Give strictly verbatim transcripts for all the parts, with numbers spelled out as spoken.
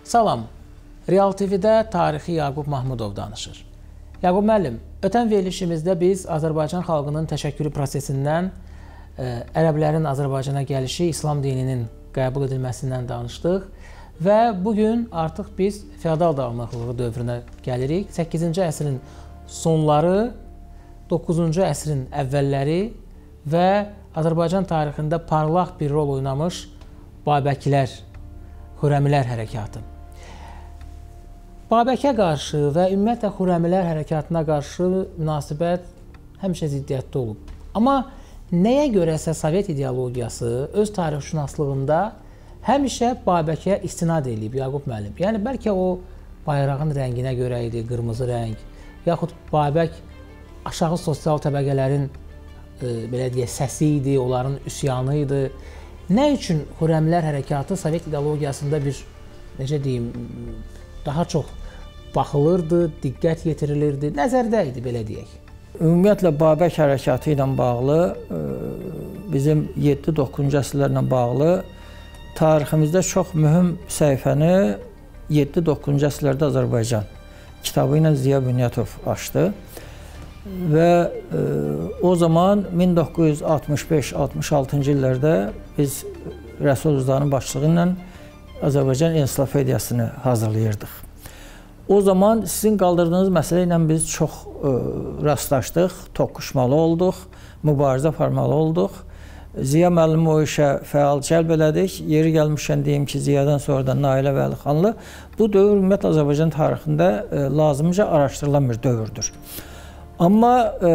Salam, Real T V-də tarixi Yaqub Mahmudov danışır. Yaqub müəllim, ötən verilişimizdə biz Azərbaycan xalqının təşəkkürü prosesindən, ə, ərəblərin Azərbaycana gəlişi, İslam dininin qəbul edilməsindən danışdıq və bugün artıq biz feodal dağınıqlığı dövrünə gəlirik. səkkizinci əsrin sonları, doqquzuncu əsrin əvvəlləri və Azərbaycan tarixində parlaq bir rol oynamış Babəkilər, Xürrəmilər hərəkatı. Babəkə qarşı və ümumiyyətlə Xürrəmilər hərəkatına qarşı münasibət həmişə ziddiyyətli olub. Amma nəyə görəsə Sovet ideologiyası öz tarixşünaslığında həmişə Babəkə istinad edib, Yaqub müəllim. Yəni, bəlkə o bayrağın rənginə görə idi, qırmızı rəng, yaxud Babək aşağı sosial təbəqələrin e, belə deyək, səsi idi, onların üsyanı idi. Nə üçün Xürrəmilər hərəkatı Sovet ideologiyasında bir, necə deyim, daha çox baxılırdı, diqqət yetirilirdi, nəzərdə idi, belə deyək. Ümumiyyətlə, Babək hərəkatı ilə bağlı, bizim yeddi doqquzuncu əsrlərlə bağlı tariximizdə çox mühüm səhifəni yeddi doqquzuncu əsrlərdə Azərbaycan kitabı ilə Ziya Bünyatov açdı. Və e, o zaman min doqquz yüz altmış beş altmış altıncı illərdə biz Rəsul Rızanın başçılığı ilə Azərbaycan Ensiklopediyasını hazırlayırdıq. O zaman sizin qaldırdığınız məsələ ilə biz çox e, rastlaşdıq, toqquşmalı olduq, mübarizə aparmalı olduq. Ziya müəllimi o işə fəal cəlb elədik. Yeri gəlmişkən deyim ki, Ziyadan sonra da Nailə Vəlixanlı bu dövr ümumiyyətlə Azərbaycan tarixində e, lazımca araşdırılan bir dövrdür. Amma e,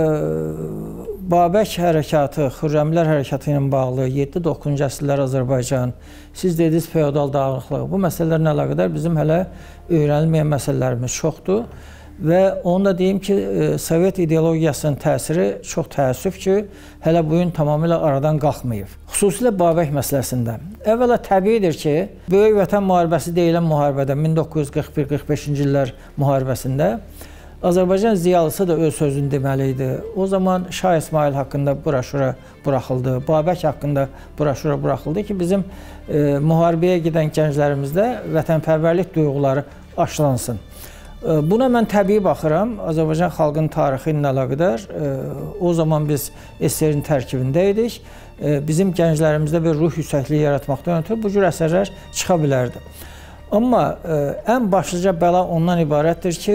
Babək hərəkatı, Xürrəmilər hərəkatı ilə bağlı yeddi doqquzuncu əsrlər Azərbaycan, siz dediniz feodal dağınıqlığı, bu məsələlərlə əlaqədar bizim hələ öyrənilməyən məsələlərimiz çoxdur. Və onu da deyim ki, e, Sovet ideologiyasının təsiri çox təəssüf ki, hələ bu gün tamamilə aradan qalxmayıb. Xüsusilə Babək məsələsində. Əvvəla təbiidir ki, Böyük Vətən müharibəsi deyilən müharibədə, min doqquz yüz qırx bir qırx beşinci illər müharibəsində Azərbaycan ziyalısı da öz sözünü deməli idi. O zaman Şah İsmail haqqında broşura buraxıldı, Babək haqqında broşura buraxıldı ki, bizim e, müharibəyə gedən gənclərimizdə vətənpərvərlik duyğuları aşılansın. E, buna mən təbii baxıram, Azərbaycan xalqının tarixi ilə əlaqədar. E, o zaman biz S S R-in tərkibində idik. E, bizim gənclərimizdə bir ruh yüksəkliyi yaratmaqdan ötürü bu cür əsərlər çıxa bilərdi. Amma ə, ən başlıca bəla ondan ibarətdir ki,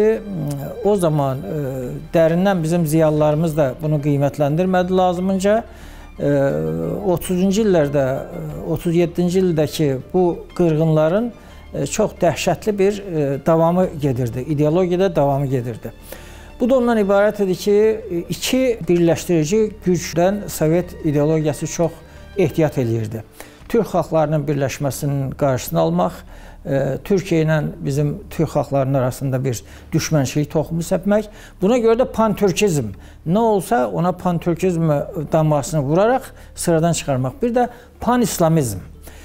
o zaman ə, dərindən bizim ziyalılarımız da bunu qiymətləndirmədi lazımınca. Ə, otuzuncu illərdə, otuz yeddinci ildəki bu qırğınların ə, çox dəhşətli bir ə, davamı gedirdi, ideologiyada davamı gedirdi. Bu da ondan ibarət idi ki, iki birləşdirici gücdən Sovet ideologiyası çox ehtiyat edirdi. Türk xalqlarının birləşməsinin qarşısını almaq, Türkiyə ilə bizim Türk xalqlarının arasında bir düşmənçilik toxumu səpmək. Buna görə də pantürkizm, nə olsa ona pantürkizm damğasını vuraraq sıradan çıxarmaq. Bir də pan-islamizm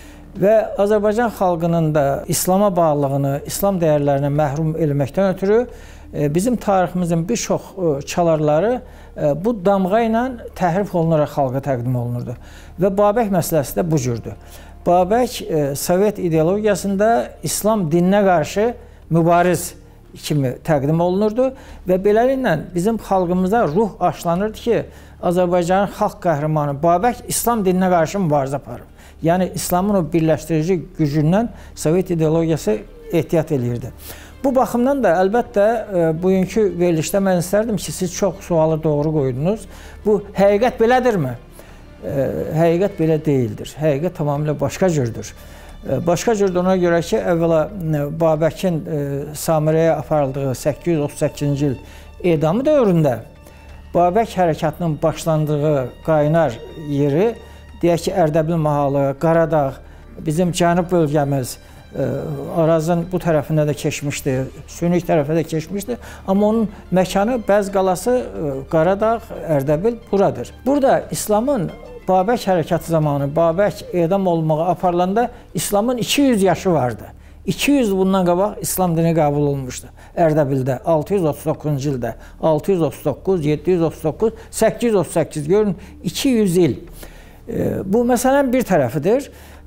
və Azərbaycan xalqının da İslama bağlılığını, İslam dəyərlərinə məhrum eləməkdən ötürü bizim tariximizin bir çox çalarları bu damğa ilə təhrif olunaraq xalqa təqdim olunurdu. Və Babək məsələsi də bu cürdür. Babək e, Sovet ideologiyasında İslam dininə qarşı mübariz kimi təqdim olunurdu və beləliklə bizim xalqımıza ruh aşılanırdı ki, Azərbaycanın xalq qəhrəmanı Babək İslam dininə qarşı mübarizə aparır. Yəni, İslamın o birləşdirici gücündən Sovet ideologiyası ehtiyat edirdi. Bu baxımdan da əlbəttə e, bugünkü verilişdə mən istərdim ki, siz çox sualı doğru qoydunuz. Bu həqiqət belədirmi? Ə, həqiqət belə deyildir. Həqiqət tamamilə başqa cürdür. Ə, başqa cürdür ona görə ki, əvvəla Babəkin ə, Samirəyə aparıldığı səkkiz yüz otuz səkkizinci il edamı dövründə Babək hərəkatının başlandığı qaynar yeri, deyək ki, Ərdəbil mahalı, Qaradağ, bizim cənub bölgəmiz, ə, Arazın bu tərəfində də keçmişdi, Sünük tərəfə də keçmişdi. Amma onun məkanı, Bəz qalası, ə, Qaradağ, Ərdəbil buradır. Burada İslamın Babək hərəkatı zamanı Babək edam olmağa aparılanda İslamın iki yüz yaşı vardı. iki yüz bundan qabaq İslam dini qəbul olmuşdu. Ərdəbildə altı yüz otuz doqquzuncu ildə altı yüz otuz doqquz, yeddi yüz otuz doqquz, səkkiz yüz otuz səkkiz görün iki yüz il. Bu məsələnin bir tərəfidir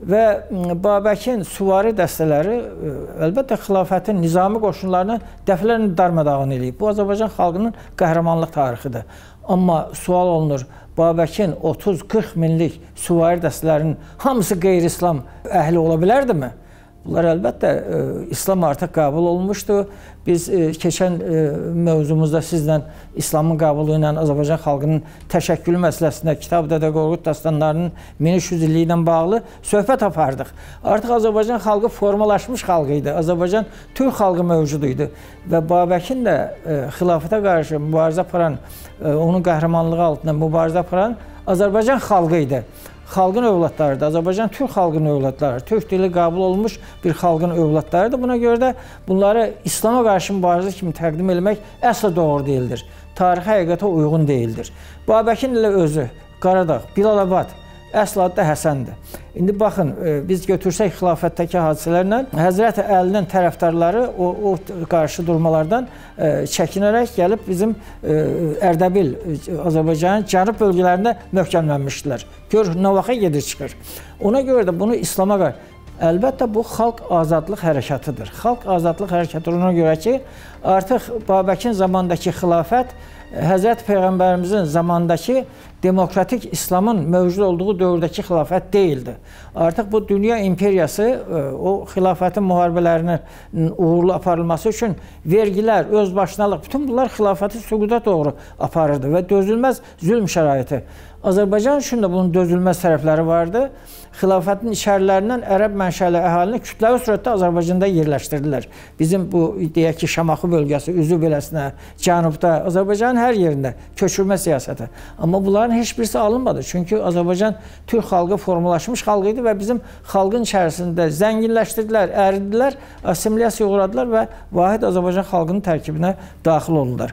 və Babəkin süvari dəstələri əlbəttə xilafətin nizami qoşunlarını dəfələrlə darmadağın edib. Bu Azərbaycan xalqının qəhrəmanlıq tarixidir. Amma sual olunur, Babəkin otuz qırx minlik süvari dəstələrinin hamısı qeyri-İslam əhli ola bilərdimi? Bunlar əlbəttə e, İslam artıq qəbul olmuşdu. Biz e, keçən e, mövzumuzda sizlə İslamın qəbulu ilə Azərbaycan xalqının təşəkkülü məsələsində Kitab Dədə Qorqud dastanlarının min üç yüz illiyi ilə bağlı söhbət apardıq. Artıq Azərbaycan xalqı formalaşmış xalq idi. Azərbaycan türk xalqı mövcud idi və Babəkin də e, xilafətə qarşı mübarizə aparan, e, onun qəhrəmanlığı altında mübarizə aparan Azərbaycan xalqı idi. Xalqın övladlarıdır. Azərbaycan türk xalqının övladlarıdır. Türk dili qəbul olmuş bir xalqın övladlarıdır. Buna görə də bunları İslama qarşı mübarizə kimi təqdim etmək əsla doğru deyildir. Tarixi həqiqətə uyğun deyildir. Babəkin ilə özü, Qaradağ, Bilalabad, əsl adı da Həsəndir. İndi baxın, biz götürsək xilafətdəki hadisələrlə, Həzrəti Əlinin tərəfdarları o, o qarşı durmalardan e, çəkinərək gəlib bizim e, Ərdəbil, Azərbaycanın cənub bölgələrində möhkəmlənmişdilər. Gör, nə vaxta gedir çıxır. Ona görə də bunu İslama qarşı, əlbəttə bu xalq azadlıq hərəkətidir. Xalq azadlıq hərəkətidir ona görə ki, artıq Babəkin zamandakı xilafət Həzrət Peyğəmbərimizin zamandakı demokratik İslamın mövcud olduğu dövrdəki xilafət deyildi. Artıq bu dünya imperiyası o xilafətin müharibələrinin uğurlu aparılması üçün vergilər, özbaşınalıq, bütün bunlar xilafəti süquta doğru aparırdı və dözülməz zülm şəraiti. Azərbaycan üçün də bunun dözülməz tərəfləri vardı. Xilafətin içərilərindən ərəb mənşəli əhalini kütləvi surətdə Azərbaycanda yerləşdirdilər. Bizim bu, deyək ki, Şamaxı bölgəsi, Üzü beləsinə, cənubda, Azərbaycanın hər yerində köçürmə siyasəti. Amma bunların heç birisi alınmadı. Çünki Azərbaycan türk xalqı formalaşmış xalq idi və bizim xalqın içərisində zənginləşdirdilər, əridilər, assimilyasiya uğradılar və vahid Azərbaycan xalqının tərkibinə daxil oldular.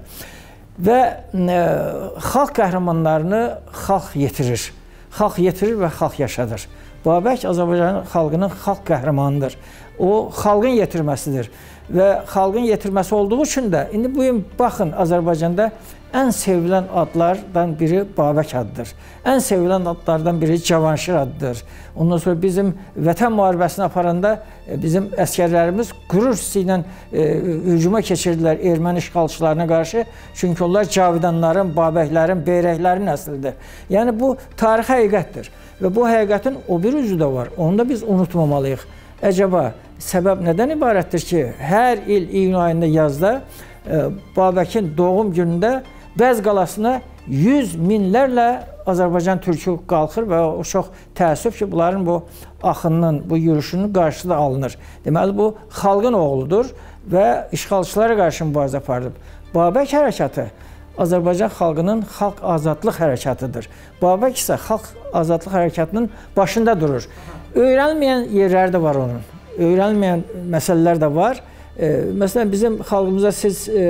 Və e, xalq qəhrəmanlarını xalq yetirir. Xalq yetirir və xalq yaşadır. Babək Azərbaycan xalqının xalq qəhrəmanıdır. O, xalqın yetirməsidir. Və xalqın yetirməsi olduğu üçün də, indi bu gün baxın, Azərbaycanda ən sevilən adlardan biri Babək adıdır. Ən sevilən adlardan biri Cavanşir adıdır. Ondan sonra bizim vətən müharibəsini aparanda bizim əskərlərimiz qürur hissi ilə e, hücuma keçirdilər erməni işğalçılarına qarşı. Çünki onlar Cavidanların, Babəklərin, Beyrəklərin əslidir. Yəni bu tarixi həqiqətdir. Və bu həqiqətin o bir üzü də var. Onu da biz unutmamalıyıq. Əcəba, səbəb nədən ibarətdir ki, hər il iyun ayında yazda e, Babəkin doğum günündə Bəz qalasına yüz minlərlə Azərbaycan türkü qalxır və o çox təəssüf ki, bunların bu axınının, bu yürüşünün qarşısı da alınır. Deməli, bu xalqın oğludur və işğalçılara qarşı mübarizə aparılıb. Babək hərəkatı Azərbaycan xalqının xalq azadlıq hərəkətidir. Babək isə xalq azadlıq hərəkatının başında durur. Öyrənilməyən yerləri də var onun. Öyrənilməyən məsələlər də var. E, məsələn, bizim xalqımıza siz e,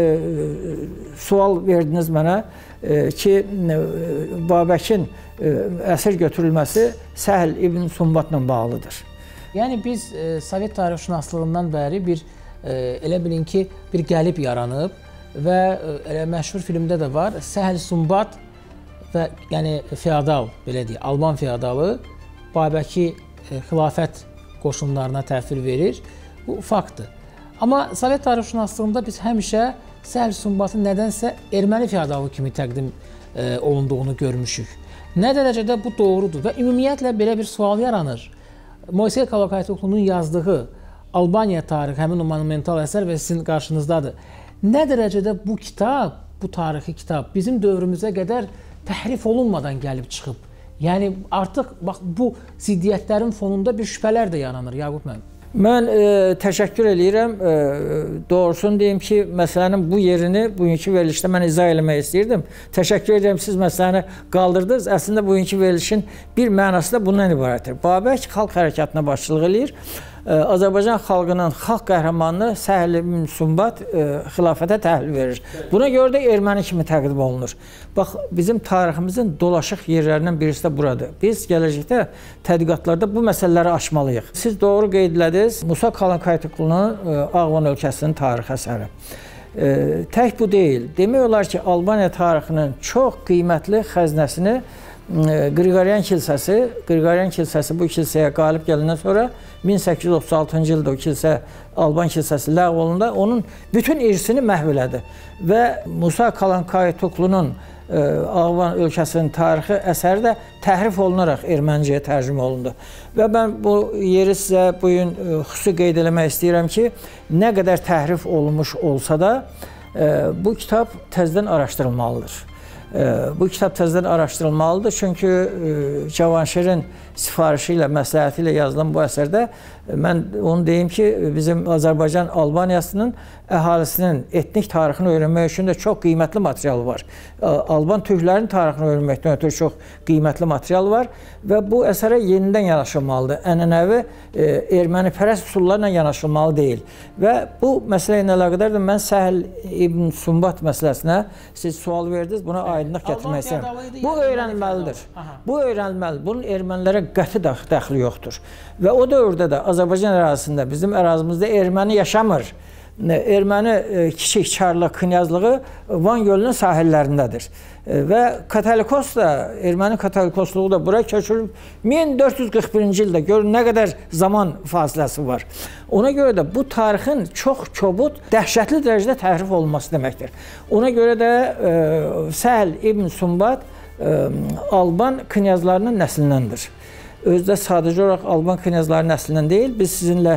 sual verdiniz mənə e, ki, e, Babəkin e, əsir götürülməsi Səhl ibn Sumbatla bağlıdır. Yəni biz e, Sovet tarixşünaslığından bəri bir e, elə bilin ki, bir qəlib yaranıb və e, elə məşhur filmdə də var. Səhl Sumbat və yəni feodal, belə deyək, Alman feodalı Babəki e, xilafət qoşunlarına təhvil verir. Bu faktdır. Amma Sovet tarixşünaslığında biz həmişə Səhl Sumbatın nədənsə erməni feodalı kimi təqdim e, olunduğunu görmüşük. Nə dərəcədə bu doğrudur və ümumiyyətlə belə bir sual yaranır. Moysey Kalakaytoğlu'nun yazdığı Albaniya tarixi, həmin o monumental əsər və sizin qarşınızdadır. Nə dərəcədə bu kitab, bu tarixi kitab bizim dövrümüzə qədər təhrif olunmadan gəlib çıxıb. Yəni artıq bax bu ziddiyyətlərin fonunda bir şübhələr də yaranır Yaqub müəllim. Mən e, təşəkkür edirəm. E, doğrusunu deyim ki, məsələnin bu yerini bugünkü verilişdə mən izah eləmək istəyirdim. Təşəkkür edirəm, siz məsələni qaldırdınız. Əslində bugünkü verilişin bir mənası da bundan ibarətdir. Babək xalq hərəkatına başçılıq eləyir. Azərbaycan xalqının xalq qəhrəmanını Səhl ibn Sumbat e, xilafətə təhvil verir. Buna görə də erməni kimi təqdim olunur. Bax, bizim tariximizin dolaşıq yerlərindən birisi də buradır. Biz gələcəkdə tədqiqatlarda bu məsələləri açmalıyıq. Siz doğru qeyd elədiniz, Musa Kalakaytoğlu'nun e, Ağvan ölkəsinin tarix əsəri. E, tək bu deyil. Demək olar ki, Albaniya tarixinin çox qiymətli xəzinəsini Qriqoryan kilsəsi, Qriqoryan kilsəsi bu kilsəyə qalib gələndən sonra min səkkiz yüz otuz altıncı ildə o kilsə, Alban kilsəsi ləğv olundu, onun bütün irsini məhv elədi və Musa Kalankaytoklunun Alban ölkəsinin tarixi əsəri də təhrif olunaraq ermənicəyə tərcümə olundu. Və mən bu yeri sizə bu gün xüsusi qeyd eləmək istəyirəm ki, nə qədər təhrif olunmuş olsa da bu kitab təzədən araşdırılmalıdır. Bu kitab təzədən araşdırılmalıdır, çünki Cavanşirin sifarişi ilə, məsləhəti ilə yazılan bu əsərdə mən onu deyim ki, bizim Azərbaycan Albaniyasının əhalisinin etnik tarixini öyrənmək üçün də çox qiymətli material var. Alban türklərinin tarixini öyrənməkdən ötürü çox qiymətli material var və bu əsərə yenidən yanaşılmalıdır. Ənənəvi ermənipərəst üsullarla yanaşılmalı deyil. Və bu məsələ ilə əlaqədardır. Mən Səhl İbn Sumbat məsələsinə siz sual verdiniz, buna aydınlıq gətirmək istəyirəm. Bu öyrənilməlidir. Bu öyrənilməlidir. Bunun ermənilərə qəti dəxli yoxdur. Və o dövrdə də Azərbaycan ərazisində, bizim ərazimizdə erməni yaşamır. Erməni kiçik Çarlıq, Knyazlığı Van gölünün sahillərindədir. Və Katolikos da, erməni katolikosluğu da bura köçülüb min dörd yüz qırx birinci ildə. Görün nə qədər zaman fasiləsi var. Ona görə də bu tarixin çox kobud, dəhşətli dərəcədə təhrif olunması deməkdir. Ona görə də e, Səhl İbn Sumbat e, Alban knyazlarının nəslindəndir. Özdə sadəcə olaraq Alban knyazları nəslindən deyil, biz sizinlə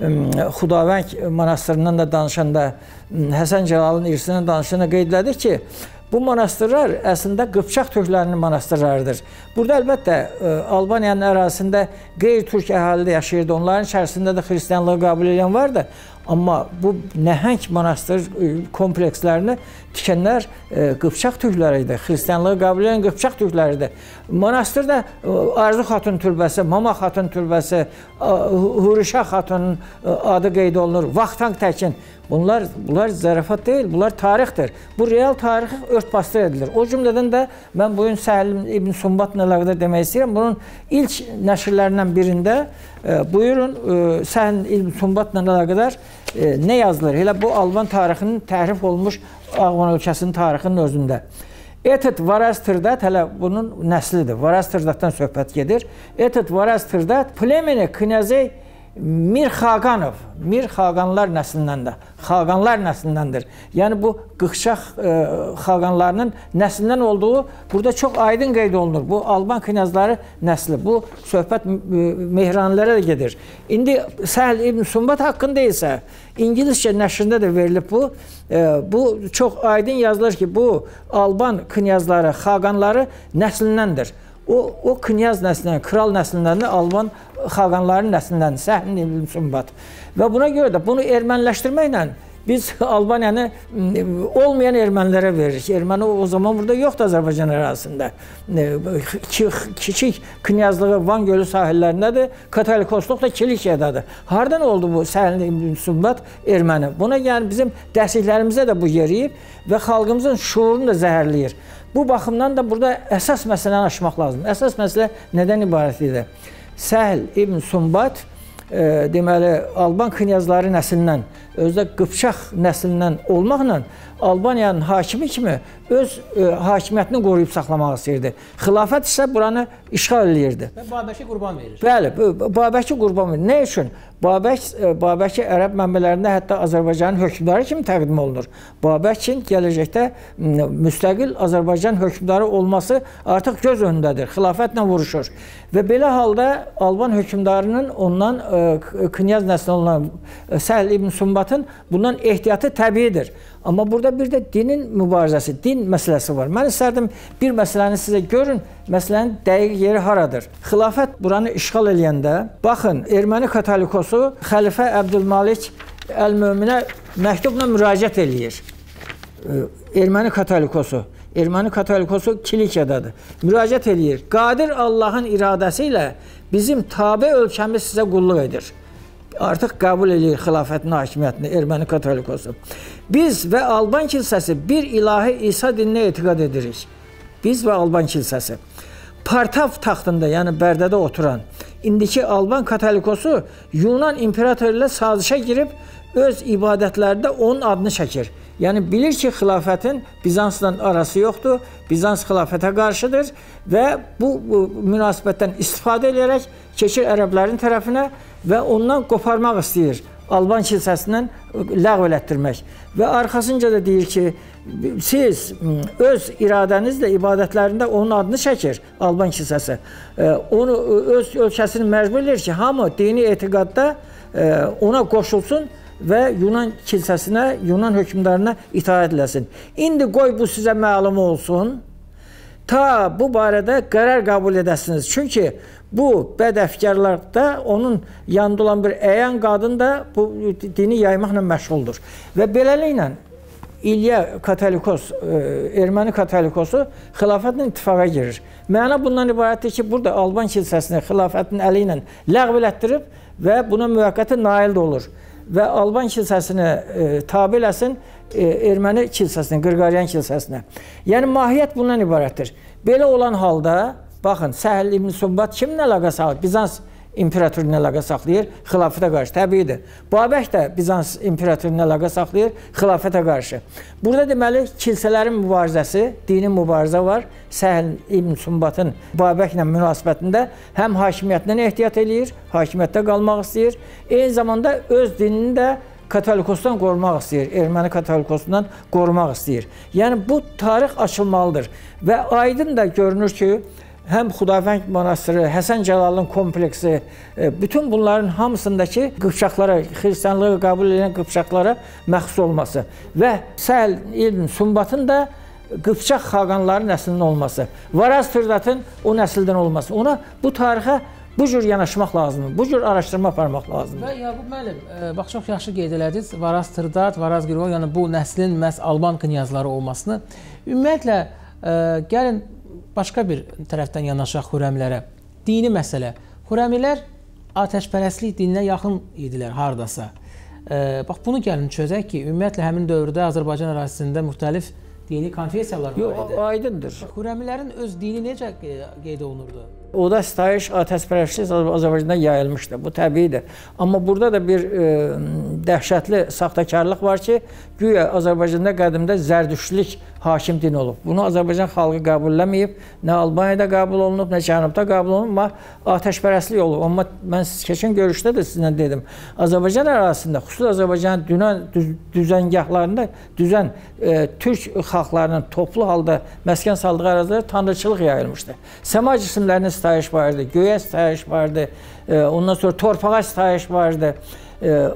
Xudavəng monastırından da danışanda, Həsən Cəlalın irsindən danışanda qeyd elədik ki, bu monastırlar əslində Qıpçaq türklərinin monastırlarıdır. Burada əlbəttə Albaniyanın ərazisində qeyri-türk əhalidə yaşayırdı, onların içərisində də xristianlığı qəbul edən vardı. Amma bu nəhəng monastır komplekslərini tikənlər Qıpçaq türkləri idi, xristianlığı qəbul edən Qıpçaq türkləri idi. Monastırda Arzu xatun türbəsi, Mama xatun türbəsi, Hurişah xatunun adı qeyd olunur, Vaxtanq Təkin. Bunlar, bunlar zərafat deyil, bunlar tarixdir. Bu real tarixi örtbasdır edilir. O cümlədən də mən bugün Səhl İbn Sumbatla əlaqədar demək istəyirəm. Bunun ilk nəşrlərindən birində e, buyurun e, Səhl İbn Sumbatla əlaqədar e, nə yazılır? Elə bu Alban tarixinin təhrif olmuş Ağvan ölkəsinin tarixinin özündə. Etet Varastırdat, hələ bunun nəslidir. Varastırdatdan söhbət gedir. Etet Varastırdat, plemeni Knyazey Mir Xaqanov, Mir Xaqanlar nəslindəndir. Xaqanlar nəslindəndir. Yəni bu Qıpçaq e, Xaqanlarının nəslindən olduğu burada çox aydın qeyd olunur. Bu Alban knyazları nəsli. Bu söhbət Mehranilərə də gedir. İndi Səhl İbn Sumbat haqqında isə İngiliscə nəşrində də verilib bu. E, bu çox aydın yazılır ki, bu Alban knyazları, Xaqanları nəslindəndir. O, o knyaz nəslindən, kral nəslindən də Alban xaqanların nəslindəndir, Səhl İbn Sumbat. Və buna görə də bunu erməniləşdirməklə biz Albaniyanı olmayan ermənilərə veririk. Erməni o zaman burada yoxdur Azərbaycan ərazisində. Kiçik knyazlığı Van gölü sahillərindədir, katolikosluq da Kilikiyadadır. Hardan oldu bu Səhl İbn Sumbat erməni? Buna yəni bizim dərsliklərimizdə də bu yeriyib və xalqımızın şuurunu da zəhərləyir. Bu baxımdan da burada əsas məsələni aşmaq lazımdır. Əsas məsələ nədən ibarət idi? Səhl İbn Sumbat e, deməli Alban knyazları nəslindən, özdə Qıpçaq nəslindən olmaqla Albaniyanın hakimi kimi öz e, hakimiyyətini qoruyub saxlamaq istəyirdi. Xilafət isə buranı işğal eləyirdi. Və Babəki qurban verir. Bəli, Babəki qurban verir. Nə üçün? Babək, Babəki ərəb mənbələrində hətta Azərbaycanın hökmdarı kimi təqdim olunur. Babəkin gələcəkdə müstəqil Azərbaycan hökmdarı olması artıq göz önündədir. Xilafətlə vuruşur. Və belə halda Alban hökmdarının ondan knyaz nəsli olan Səhl İbn Sumbatın bundan ehtiyatı təbiidir. Amma burada bir də dinin mübarizəsi, din məsələsi var. Mən istərdim bir məsələni sizə görün, məsələnin dəqiq yeri haradır. Xilafət buranı işğal eləyəndə, baxın, erməni katolikosu xəlifə Əbdülmalik Əl-Möminə məktubla müraciət eləyir. Erməni katolikosu, erməni katolikosu Kilikiyadadır. Müraciət eləyir. Qadir Allahın iradəsi ilə bizim tabe ölkəmiz sizə qulluq edir. Artıq qəbul edir xilafətin hakimiyyətini erməni katolikosu. Biz və Alban kilsəsi bir ilahi İsa dininə etiqad edirik. Biz və Alban kilsəsi. Partav taxtında, yəni Bərdədə oturan, indiki Alban katolikosu Yunan imperatoru ilə sazişə girib öz ibadətlərində onun adını çəkir. Yəni bilir ki, xilafətin Bizansla arası yoxdur, Bizans xilafətə qarşıdır və bu, bu münasibətdən istifadə edərək keçir ərəblərin tərəfinə və ondan qoparmaq istəyir. Alban kilsəsindən ləğv elətdirmək. Və arxasınca da deyir ki, siz öz iradənizlə ibadətlərində onun adını çəkir Alban kilsəsi. Onu öz ölkəsini məcbur edir ki, hamı dini etiqadda ona qoşulsun və Yunan kilsəsinə, Yunan hökmdarına itaət eləsin. İndi qoy bu sizə məlum olsun, ta bu barədə qərar qəbul edəsiniz. Çünki bu bədəfkarlarda onun yanında olan bir əyan qadın da bu dini yaymaqla məşğuldur. Və beləliklə İlya Katolikos, erməni katolikosu xilafətlə ittifaqa girir. Məna bundan ibarətdir ki, burada Alban kilsəsini xilafətin əli ilə ləğv elətdirib və buna müvəqqəti nail də olur. Və Alban kilsəsini e, tabi eləsin e, erməni kilsəsinə, Qırqaryan kilsəsinə. Yəni mahiyyət bundan ibarətdir. Belə olan halda, baxın, Səhl ibn Subbat kimin əlaqə saxlayır? Bizans imperatoruna əlaqə saxlayır, xilafətə qarşı. Təbiidir. Babək də Bizans imperatoruna əlaqə saxlayır, xilafətə qarşı. Burada deməli, kilsələrin mübarizəsi, dini mübarizə var. Səhl ibn Subbatın Babəklə münasibətində həm hakimiyyətindən ehtiyat eləyir, hakimiyyətdə qalmaq istəyir, eyni zamanda öz dinini də katolikosdan qorumaq istəyir, erməni katolikosundan qorumaq istəyir. Yəni, bu tarix açılmalıdır və aydın da görünür ki, həm Xudavəng monastırı, Həsən Cəlalın kompleksi, bütün bunların hamısındakı qıpçaqlara, xristianlığı qəbul edən qıpçaqlara məxsus olması və Səhl ibn Subbatın da qıpçaq xaqanların nəslinin olması, Varaz Tırdatın o nəsildən olması, ona bu tarixə bu cür yanaşmaq lazımdır, bu cür araşdırma aparmaq lazımdır. Və Yaqub müəllim, bax, çox yaxşı qeyd elədiniz, Varaz Tırdat, Varaz Qırov, yəni bu nəslin məhz Alban knyazları olmasını. Ümumiyyətlə, gəlin, başqa bir tərəfdən yanaşaq Xürrəmlərə. Dini məsələ. Xürrəmilər atəşpərəstlik dininə yaxın idilər hardasa. E, bax, bunu gəlin çözək ki, ümumiyyətlə həmin dövrdə Azərbaycan ərazisində müxtəlif dini konfessiyalar var idi. Yox, aydındır. Xürrəmlərin öz dini necə qeyd olunurdu? Oda sitayiş, atəşpərəstlik Azərbaycanda yayılmışdı. Bu təbiidir. Amma burada da bir e, dəhşətli saxtakarlıq var ki, güya Azərbaycanda qədimdə zərdüştlük hakim din olub. Bunu Azərbaycan xalqı qəbul eləməyib. Nə Albaniyada qəbul olunub, nə Cənubda qəbul olunub, amma atəşpərəstlik olub. Amma mən keçən görüşdə də sizlə dedim, Azərbaycan ərazisində, xüsusilə Azərbaycanın dünən düz, düzəngahlarında düzən e, türk xalqlarının toplu halda məskən saldığı ərazilərdə tanrıçılıq yayılmışdı. Səma cisimlərinin sitayiş vardı, göyə sitayiş vardı, e, ondan sonra torpağa sitayiş vardı, e,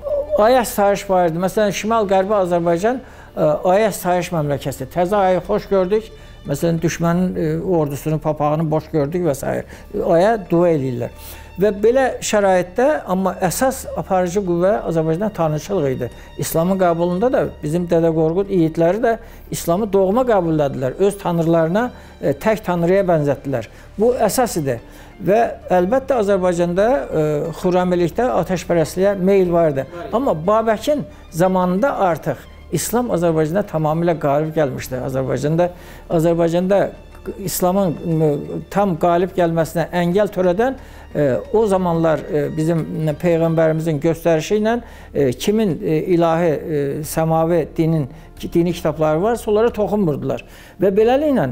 aya sitayiş vardı. Məsələn, Şimal-Qərbi Azərbaycan aya sitayiş məmləkəsi. Təzə ayı xoş gördük. Məsələn, düşmənin e, ordusunu, papağını boş gördük və s. Aya dua eləyirlər. Və belə şəraitdə, amma əsas aparıcı qüvvə Azərbaycan tanrıçılıq idi. İslamın qəbulunda da bizim Dədə Qorqud yiğitləri də İslamı doğma qəbul edildilər. Öz tanrılarına e, tək tanrıya bənzətdilər. Bu əsas idi. Və əlbəttə Azərbaycanda e, xürrəmilikdə atəşpərəstliyə meyl vardı. Amma Babəkin zamanında artıq İslam Azərbaycanda tamamilə qalib gəlmişdi. Azərbaycanda, Azərbaycanda İslamın tam qalib gəlməsinə əngəl törədən e, o zamanlar e, bizim Peyğəmbərimizin göstərişi ilə e, kimin e, ilahi, e, səmavi dinin, dini kitabları varsa, onlara toxunmurdular. Və beləliklə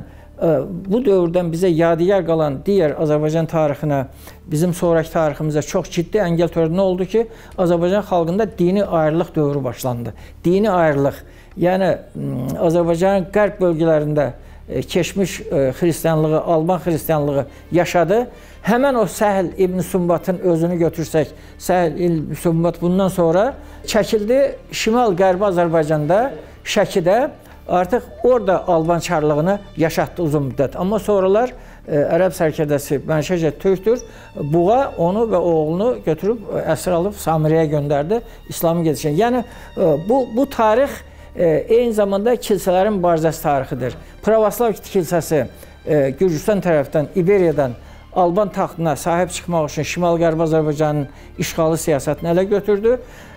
bu dövrdən bizə yadigar qalan digər Azərbaycan tarixinə, bizim sonraki tariximizə çox ciddi əngəl törədən oldu ki, Azərbaycan xalqında dini ayrılıq dövrü başlandı. Dini ayrılıq, yəni Azərbaycanın qərb bölgələrində keçmiş xristianlığı, Alban xristianlığı yaşadı. Həmən o Səhl ibn Subbatın özünü götürsək, Səhl ibn Subbat bundan sonra çəkildi Şimal-Qərbi Azərbaycanda, Şəkidə. Artıq orada Albançarlığını yaşatdı uzun müddət. Amma sonralar e, ərəb sərkərdəsi Mənşəcə Türkdür, Buğa onu və oğlunu götürüb əsir alıb Samiriyə göndərdi İslamı gedişən. Yəni e, bu, bu tarix e, eyni zamanda kilsələrin mübarizəsi tarixidir. Pravoslav kilsəsi e, Gürcüstan tərəfdən, İberiyadan Alban taxtına sahib çıxmaq üçün Şimal-Qərbi Azərbaycanın işğalı siyasətini ələ götürdü.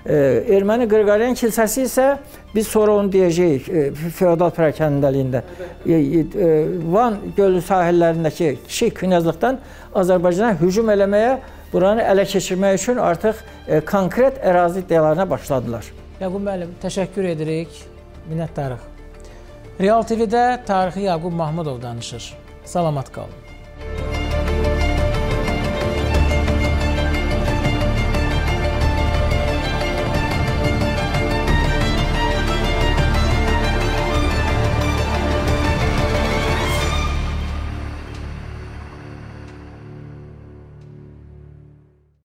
Erməni Qırqaryan kilsəsi isə biz sonra onu deyəcəyik feodal pərakəndəliyində. Van gölü sahillərindəki kiçik knyazlıqdan Azərbaycana hücum eləməyə, buranı ələ keçirmək üçün artıq konkret ərazi iddialarına başladılar. Yaqub müəllim, təşəkkür edirik. Minnətdarıq. Real T V-də tarixi Yaqub Mahmudov danışır. Salamat qalın.